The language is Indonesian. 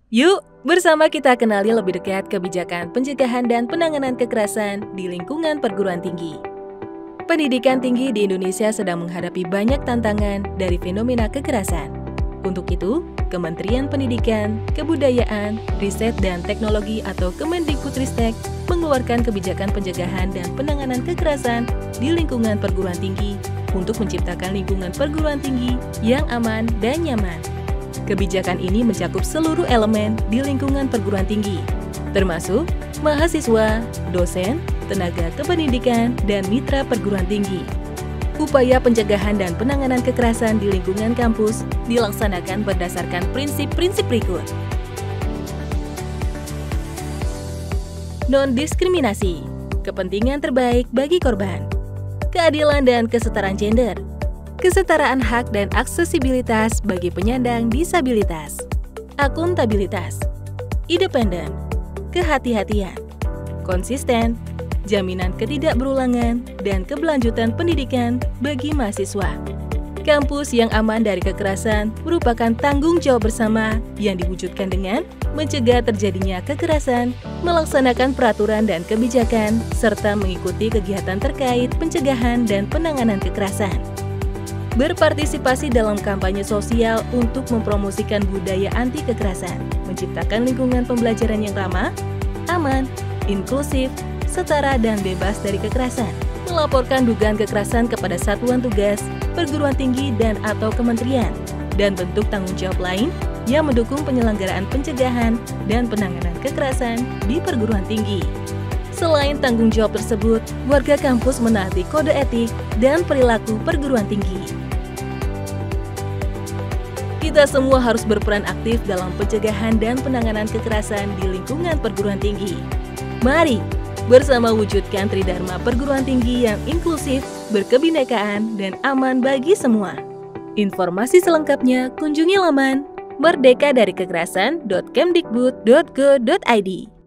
Yuk, bersama kita kenali lebih dekat kebijakan pencegahan dan penanganan kekerasan di lingkungan perguruan tinggi. Pendidikan tinggi di Indonesia sedang menghadapi banyak tantangan dari fenomena kekerasan. Untuk itu, Kementerian Pendidikan, Kebudayaan, Riset dan Teknologi atau Kemendikbudristek mengeluarkan kebijakan pencegahan dan penanganan kekerasan di lingkungan perguruan tinggi untuk menciptakan lingkungan perguruan tinggi yang aman dan nyaman. Kebijakan ini mencakup seluruh elemen di lingkungan perguruan tinggi, termasuk mahasiswa, dosen, tenaga kependidikan, dan mitra perguruan tinggi. Upaya pencegahan dan penanganan kekerasan di lingkungan kampus dilaksanakan berdasarkan prinsip-prinsip berikut. Non-diskriminasi, kepentingan terbaik bagi korban, keadilan dan kesetaraan gender, kesetaraan hak dan aksesibilitas bagi penyandang disabilitas, akuntabilitas, independen, kehati-hatian, konsisten, jaminan ketidakberulangan, dan keberlanjutan pendidikan bagi mahasiswa. Kampus yang aman dari kekerasan merupakan tanggung jawab bersama yang diwujudkan dengan mencegah terjadinya kekerasan, melaksanakan peraturan dan kebijakan, serta mengikuti kegiatan terkait pencegahan dan penanganan kekerasan. Berpartisipasi dalam kampanye sosial untuk mempromosikan budaya anti kekerasan, menciptakan lingkungan pembelajaran yang ramah, aman, inklusif, setara dan bebas dari kekerasan, melaporkan dugaan kekerasan kepada satuan tugas, perguruan tinggi dan atau kementerian, dan bentuk tanggung jawab lain yang mendukung penyelenggaraan pencegahan dan penanganan kekerasan di perguruan tinggi. Selain tanggung jawab tersebut, warga kampus menaati kode etik dan perilaku perguruan tinggi. Kita semua harus berperan aktif dalam pencegahan dan penanganan kekerasan di lingkungan perguruan tinggi. Mari bersama wujudkan Tridharma Perguruan Tinggi yang inklusif, berkebinekaan, dan aman bagi semua. Informasi selengkapnya kunjungi laman merdekadarikekerasan.kemdikbud.go.id.